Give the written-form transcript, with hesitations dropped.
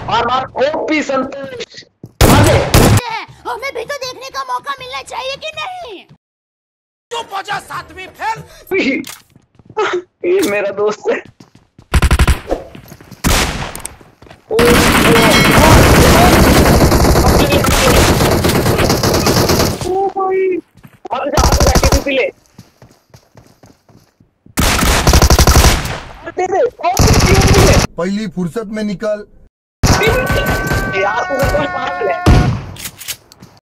और मार ओपी संतोष। हमें भी तो देखने का मौका मिलना चाहिए कि नहीं? तू पहुंचा 7वीं फेल। ये मेरा दोस्त है। पहली फुर्सत में निकल यार तू तो पागल है।